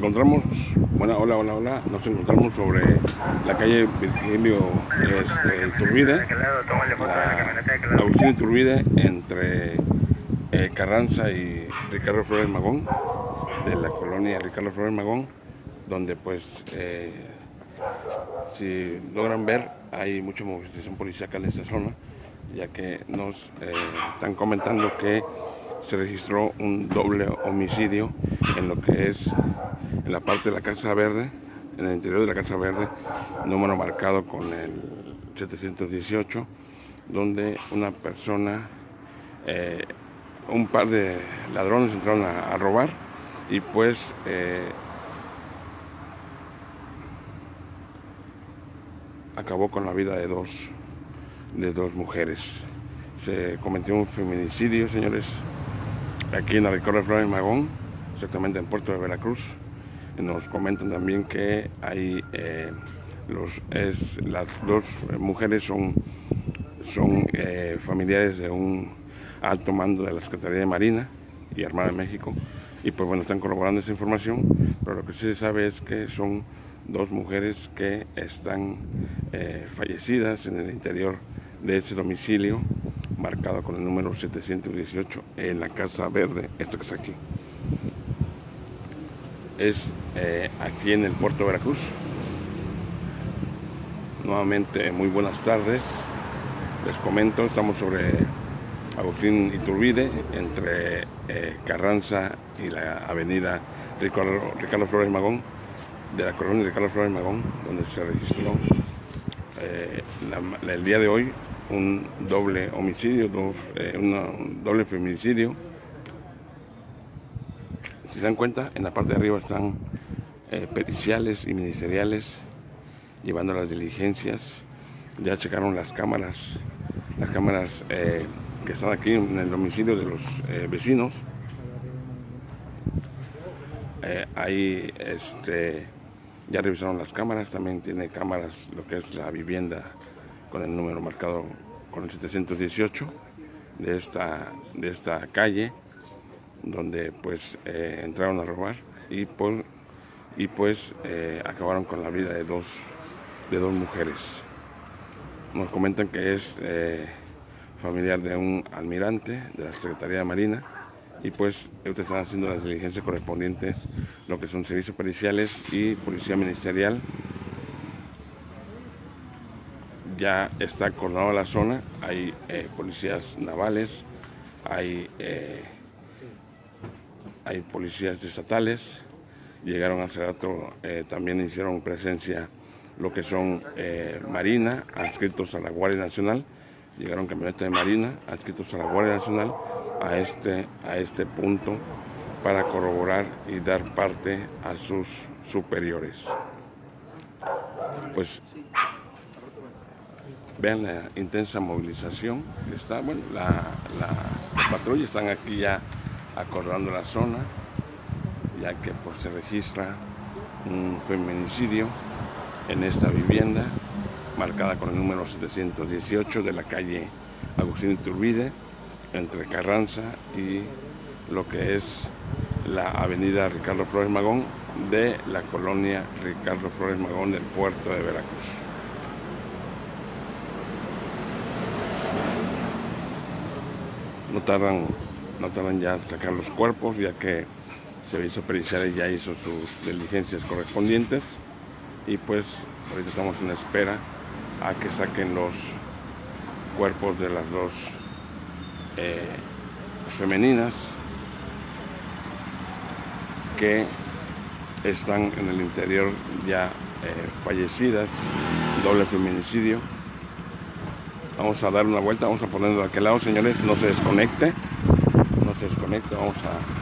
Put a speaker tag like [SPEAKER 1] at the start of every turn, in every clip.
[SPEAKER 1] encontramos, bueno, hola, nos encontramos sobre la calle Virgilio Iturbide, Agustín Iturbide, entre Carranza y Ricardo Flores Magón, de la colonia Ricardo Flores Magón, donde pues, si logran ver, hay mucha movilización policiaca en esta zona, ya que nos están comentando que se registró un doble homicidio en lo que es en la parte de la Casa Verde, en el interior de la Casa Verde, número marcado con el 718, donde una persona, un par de ladrones entraron a robar y pues acabó con la vida de dos mujeres. Se cometió un feminicidio, señores, aquí en la Ricardo Flores Magón, exactamente en Puerto de Veracruz. Nos comentan también que hay las dos mujeres son familiares de un alto mando de la Secretaría de Marina y Armada de México, y pues bueno, están corroborando esa información, pero lo que sí se sabe es que son dos mujeres que están fallecidas en el interior de ese domicilio marcado con el número 718 en la Casa Verde, esto que está aquí. Es aquí en el puerto de Veracruz. Nuevamente, muy buenas tardes. Les comento, estamos sobre Agustín Iturbide, entre Carranza y la avenida Ricardo Flores Magón, de la colonia Ricardo Flores Magón, donde se registró el día de hoy un doble homicidio, un doble feminicidio. Si se dan cuenta, en la parte de arriba están periciales y ministeriales llevando las diligencias. Ya checaron las cámaras que están aquí en el domicilio de los vecinos. Ahí ya revisaron las cámaras, también tiene cámaras lo que es la vivienda con el número marcado con el 718 de esta calle, donde pues entraron a robar y pues acabaron con la vida de dos mujeres. Nos comentan que es familiar de un almirante de la Secretaría de Marina, y pues ellos están haciendo las diligencias correspondientes, lo que son servicios periciales y policía ministerial. Ya está acordada la zona, hay policías navales, hay policías estatales. Llegaron hace rato, también hicieron presencia lo que son Marina, adscritos a la Guardia Nacional. Llegaron camionetas de Marina, adscritos a la Guardia Nacional, a este punto para corroborar y dar parte a sus superiores. Pues vean la intensa movilización que está. Bueno, las patrullas están aquí ya acordando la zona, ya que pues se registra un feminicidio en esta vivienda marcada con el número 718 de la calle Agustín Iturbide, entre Carranza y lo que es la avenida Ricardo Flores Magón, de la colonia Ricardo Flores Magón del puerto de Veracruz. No tardan ya en sacar los cuerpos, ya que Servicio Pericial ya hizo sus diligencias correspondientes, y pues ahorita estamos en espera a que saquen los cuerpos de las dos femeninas que están en el interior ya fallecidas, doble feminicidio. Vamos a dar una vuelta, vamos a ponerlo de aquel lado, señores, no se desconecte, vamos a...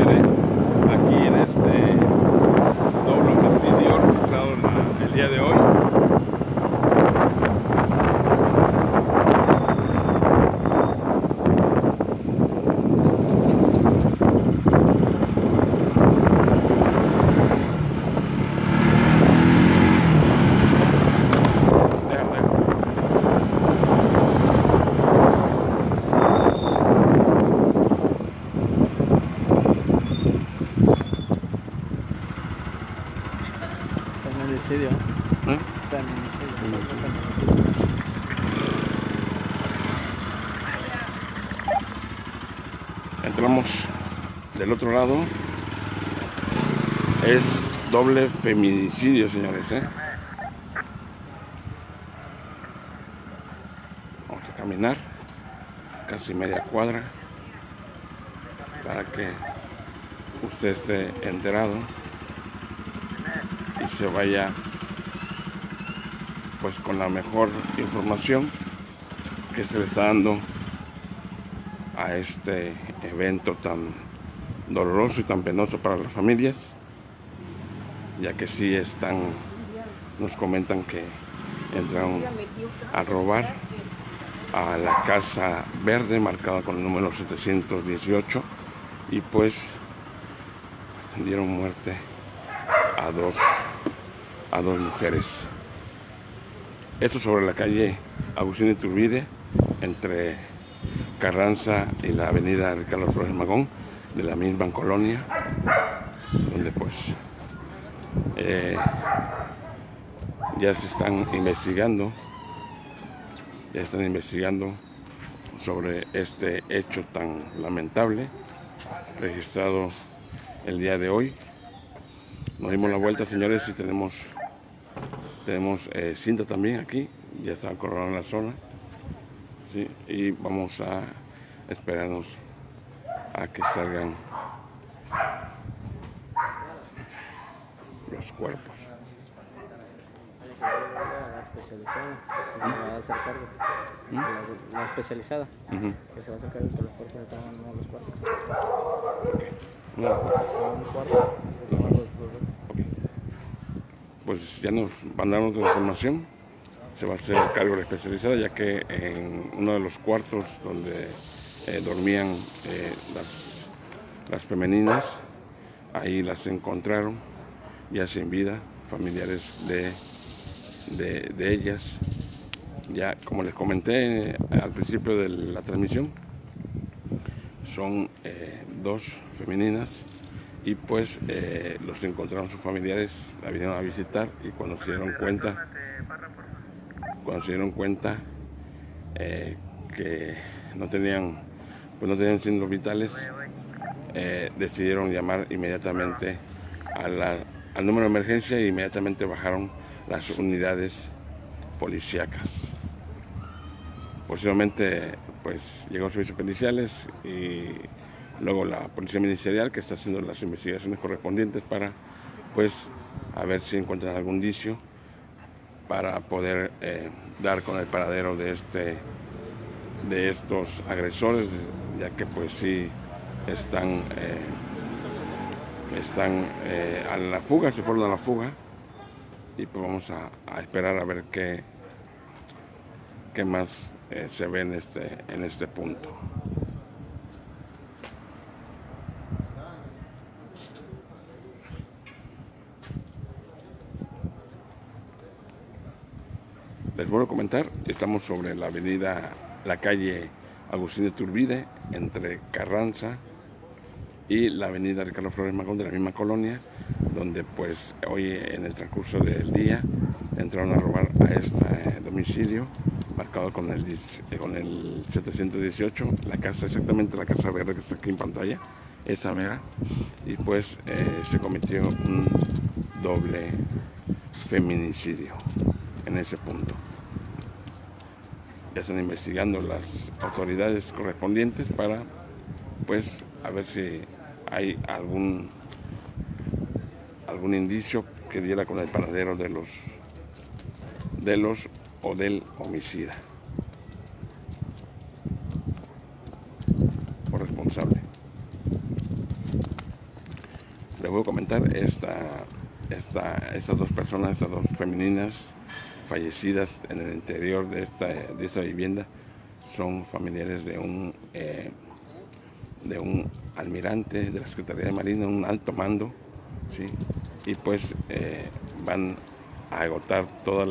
[SPEAKER 1] el día de hoy.
[SPEAKER 2] feminicidio.
[SPEAKER 1] ¿Eh?
[SPEAKER 2] Feminicidio.
[SPEAKER 1] Entramos del otro lado. Es doble feminicidio, señores, ¿eh? Vamos a caminar casi media cuadra para que usted esté enterado y se vaya pues con la mejor información que se le está dando a este evento tan doloroso y tan penoso para las familias, ya que sí nos comentan que entraron a robar a la Casa Verde marcada con el número 718 y pues dieron muerte a dos mujeres. Esto sobre la calle Agustín Iturbide, entre Carranza y la avenida Ricardo Flores Magón, de la misma colonia, donde pues ya están investigando sobre este hecho tan lamentable registrado el día de hoy. Nos dimos la vuelta, señores, y tenemos cinta también aquí, ya está acordada en la zona, ¿sí? Y vamos a esperarnos a que salgan los cuerpos.
[SPEAKER 2] La especializada que se va a hacer cargo. La especializada que se va a hacer cargo de los cuerpos están en los cuartos. Un cuarto.
[SPEAKER 1] Pues ya nos mandaron la información. Se va a hacer cargo de la especializada, ya que en uno de los cuartos donde dormían las femeninas, ahí las encontraron ya sin vida, familiares de ellas. Ya como les comenté al principio de la transmisión, son dos femeninas y pues los encontraron sus familiares, la vinieron a visitar y cuando se dieron cuenta que no tenían signos vitales, decidieron llamar inmediatamente al número de emergencia e inmediatamente bajaron las unidades policíacas. Posteriormente pues llegó servicios periciales y luego la policía ministerial, que está haciendo las investigaciones correspondientes para pues a ver si encuentran algún indicio para poder dar con el paradero de estos agresores, ya que pues sí están a la fuga, se fueron a la fuga, y pues vamos a esperar a ver qué más se ve en este punto. Les vuelvo a comentar, estamos sobre la calle Agustín Iturbide, entre Carranza y la avenida Ricardo Flores Magón, de la misma colonia, donde pues hoy en el transcurso del día entraron a robar a este domicilio marcado con el 718, la casa, exactamente la Casa Verde que está aquí en pantalla, esa mera, y pues se cometió un doble feminicidio en ese punto. Ya están investigando las autoridades correspondientes para pues a ver si hay algún indicio que diera con el paradero de los o del homicida o responsable. Les voy a comentar estas dos personas, estas dos femeninas fallecidas en el interior de esta vivienda, son familiares de un almirante de la Secretaría de Marina, un alto mando, ¿sí? Y pues van a agotar todas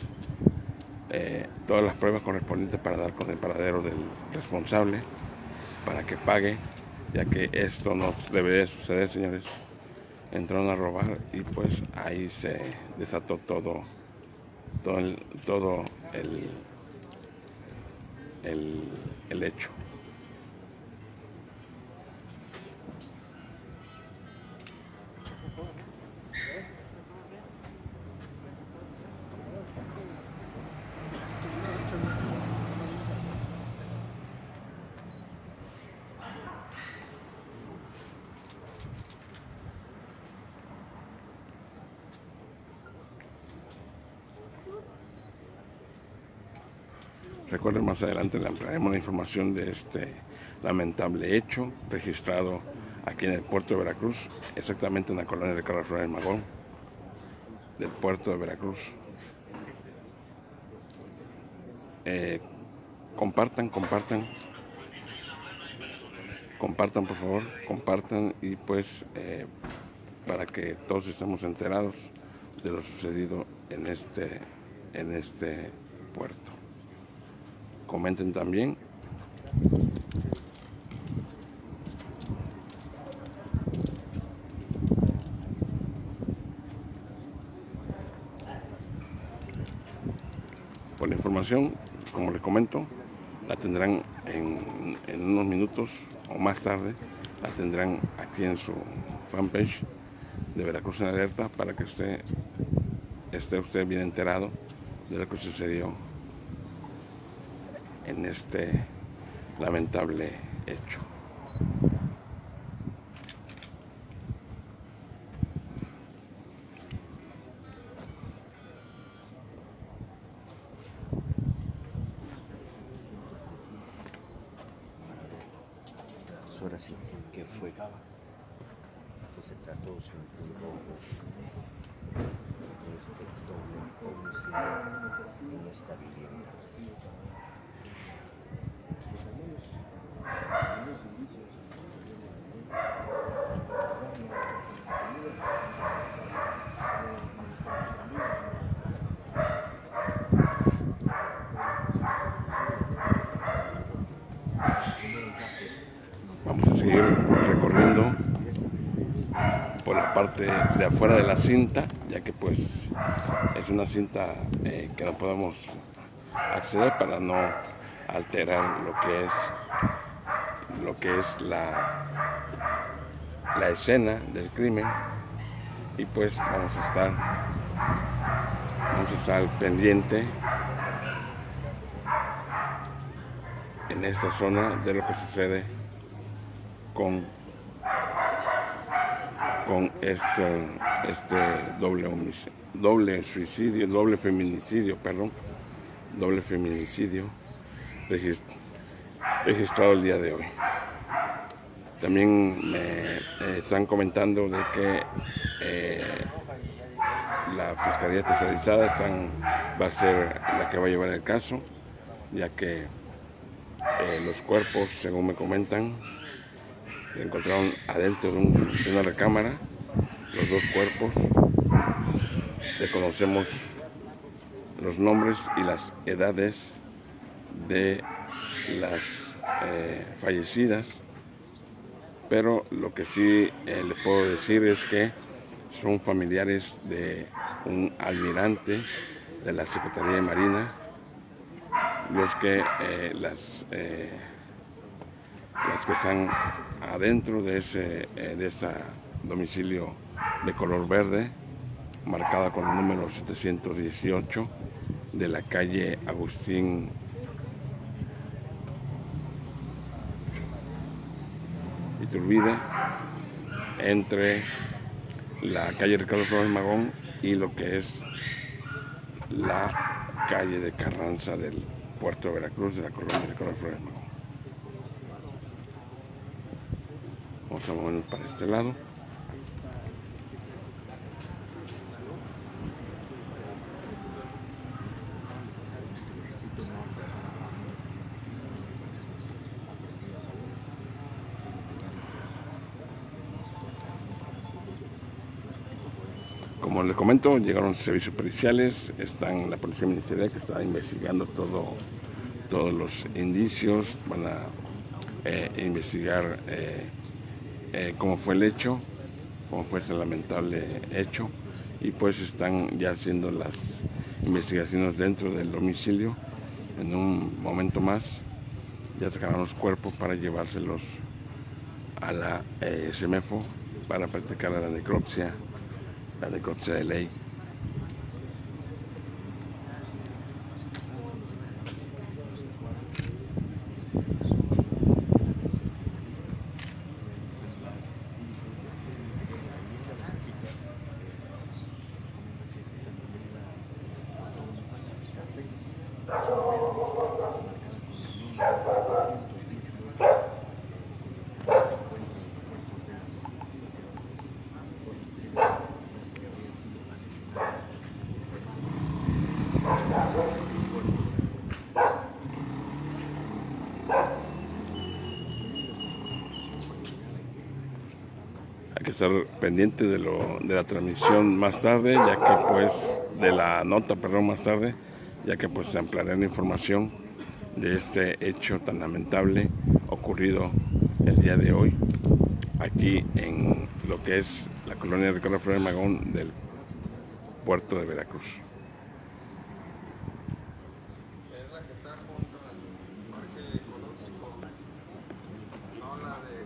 [SPEAKER 1] las pruebas correspondientes para dar con el paradero del responsable, para que pague, ya que esto no debería suceder, señores. entraron a robar y pues ahí se desató todo el hecho. Recuerden, más adelante le ampliaremos la información de este lamentable hecho registrado aquí en el puerto de Veracruz, exactamente en la colonia de Carlos Flores Magón del puerto de Veracruz. Compartan por favor, compartan y pues para que todos estemos enterados de lo sucedido en este puerto. Comenten también. Por la información, como les comento, la tendrán en unos minutos o más tarde, la tendrán aquí en su fanpage de Veracruz en Alerta para que esté usted bien enterado de lo que sucedió en este lamentable hecho.
[SPEAKER 3] Ahora sí, ¿qué fue? ¿Qué se trató sobre un robo de este doble homicidio en esta vivienda?
[SPEAKER 1] Vamos a seguir recorriendo por la parte de afuera de la cinta, ya que pues es una cinta que no podemos acceder para no alterar lo que es la escena del crimen, y pues vamos a estar al pendiente en esta zona de lo que sucede con este doble feminicidio registrado el día de hoy. También me están comentando de que la Fiscalía Especializada va a ser la que va a llevar el caso, ya que los cuerpos, según me comentan, se encontraron adentro de una recámara, los dos cuerpos. Desconocemos los nombres y las edades de las fallecidas, pero lo que sí le puedo decir es que son familiares de un almirante de la Secretaría de Marina, los que las que están adentro de este domicilio de color verde, marcada con el número 718 de la calle Agustín Iturbide, entre la calle Ricardo Flores Magón y lo que es la calle de Carranza del puerto de Veracruz, de la colonia Ricardo Flores Magón. Vamos a movernos para este lado. Como les comento, llegaron servicios policiales, están la policía ministerial que está investigando todos los indicios, van a investigar cómo fue el hecho, cómo fue ese lamentable hecho, y pues están ya haciendo las investigaciones dentro del domicilio. En un momento más ya sacarán los cuerpos para llevárselos a la CEMEFO para practicar la necropsia de ley. Hay que estar pendiente de la transmisión más tarde, ya que pues de la nota, perdón, más tarde, ya que pues se ampliará la información de este hecho tan lamentable ocurrido el día de hoy aquí en lo que es la colonia Ricardo Flores Magón del puerto de Veracruz.
[SPEAKER 4] Es la que está junto al parque ecológico, no la de...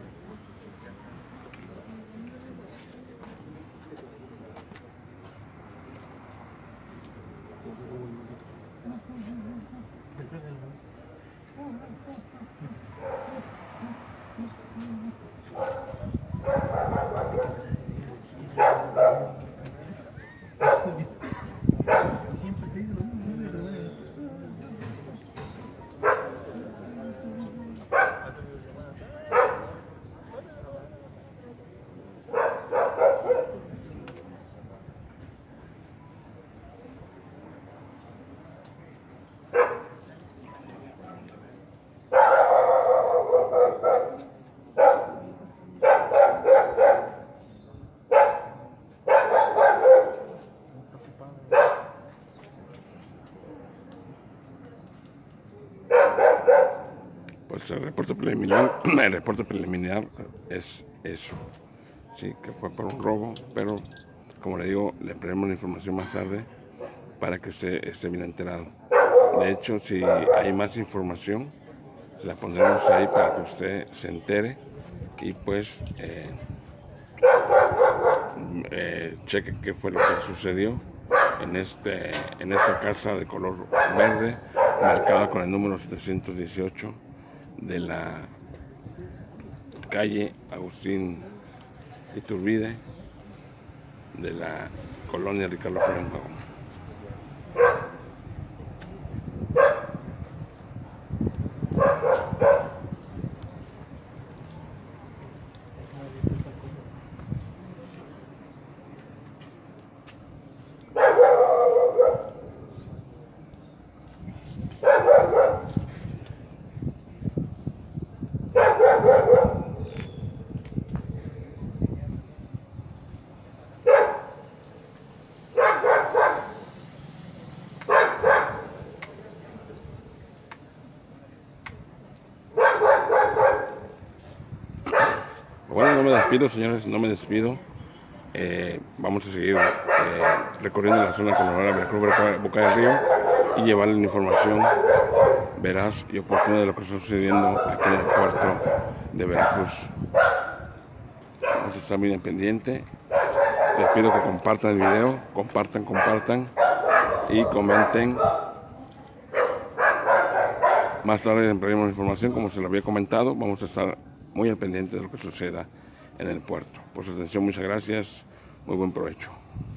[SPEAKER 1] Pues el reporte preliminar es eso, sí, que fue por un robo, pero como le digo, le traemos la información más tarde para que usted esté bien enterado. De hecho, si hay más información, se la pondremos ahí para que usted se entere y pues cheque qué fue lo que sucedió en esta casa de color verde, marcada con el número 718 de la calle Agustín Iturbide de la colonia Ricardo Flores Magón. Bueno, no me despido, señores, no me despido. Vamos a seguir recorriendo la zona conurbada Veracruz, Boca del Río, y llevarle la información veraz y oportuna de lo que está sucediendo aquí en el puerto de Veracruz. Vamos a estar bien pendiente. Les pido que compartan el video, compartan y comenten. Más tarde ampliaremos información, como se lo había comentado. Vamos a estar muy al pendiente de lo que suceda en el puerto. Por su atención, muchas gracias. Muy buen provecho.